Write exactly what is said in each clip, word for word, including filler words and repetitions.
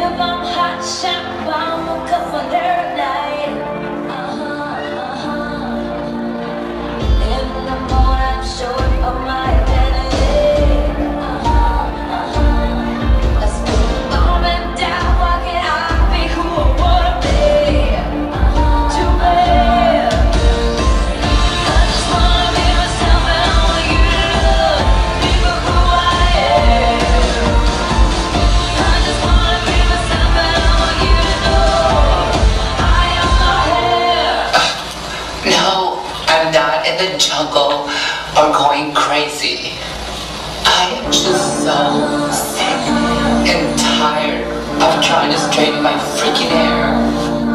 밤 한참 밤은 cover night. Uh-huh, uh-huh. In the morning I'm sure of my identity. Uh-huh, uh-huh. Let's go up and down, why can't I be who I wanna be? Uh-huh, too bad. I just wanna be myself and I want you to know me for who I am. I just wanna be myself and I want you to know I am not here. No, I'm not in the jungle or going crazy. I am just so sick and tired of trying to straighten my freaking hair.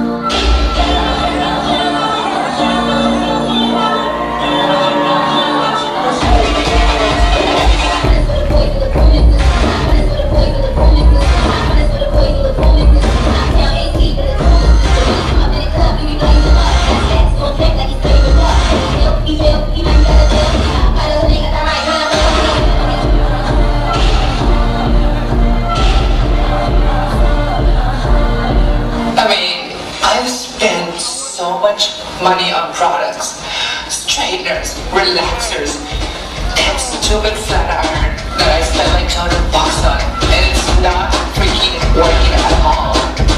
I mean, I've spent so much money on products, straighteners, relaxers, that stupid flat iron that I spent like two hundred bucks on, and it's not freaking working at all.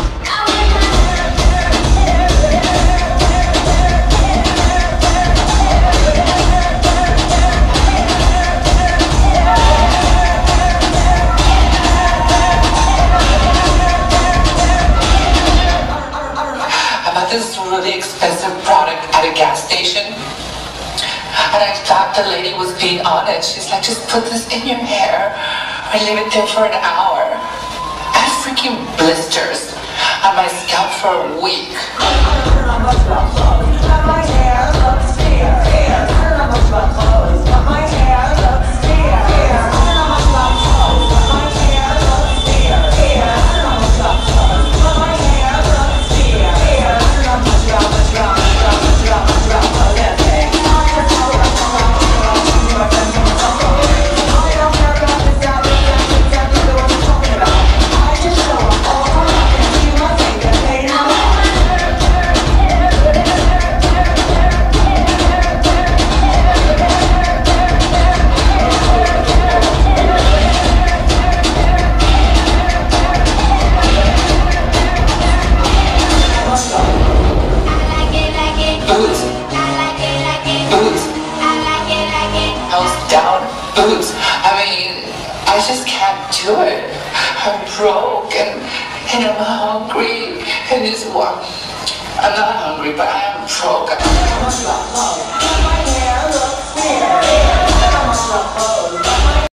I bought this really expensive product at a gas station, and I thought the lady was being honest. She's like, just put this in your hair and leave it there for an hour. I had freaking blisters on my scalp for a week. Boots. Boots. House down. Boots. I mean, I just can't do it. I'm broke and, and I'm hungry. And it's what? I'm not hungry, but I am broke.